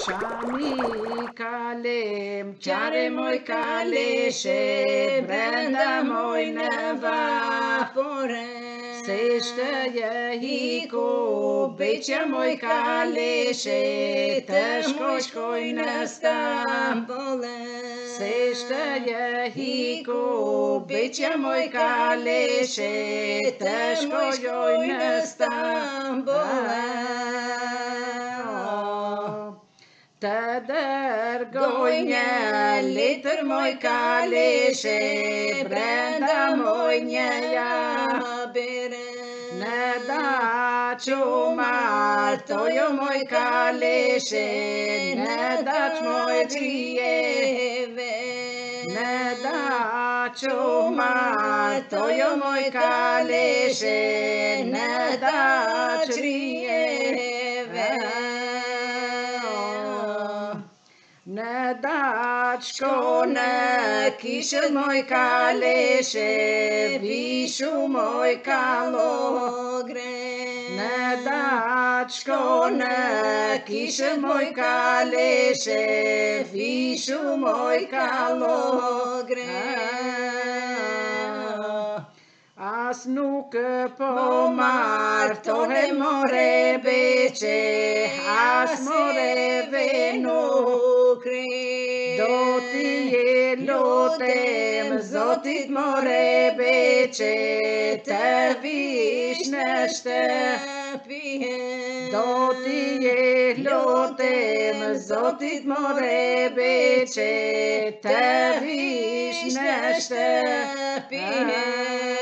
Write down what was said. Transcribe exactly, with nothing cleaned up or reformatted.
Shami kalem, chare moi kaleshe, brenda moi neva pore. Sešta jehiko, beća moj kaleshe, teško škoj nestam bole. Sešta jehiko, beća moj kaleshe, teško škoj nestam bole. Tadar gojnja, liter moj kaleshe, brenda moj nja bere. Ne da čumar, tojo moj kaleshe, ne dač moj grijeve. Ne da čumar, tojo moj kaleshe, ne dač grijeve. Ne dačko ne kišel moj kaleshe, višu moj kalogre. Ne dačko ne kišel moj kaleshe, višu moj kalogre. As nuk pomar tohe more beče, as more venukri. Do ti je lotem, zotit more beče, te viš neštepije. Do ti je lotem, zotit more beče, te viš neštepije.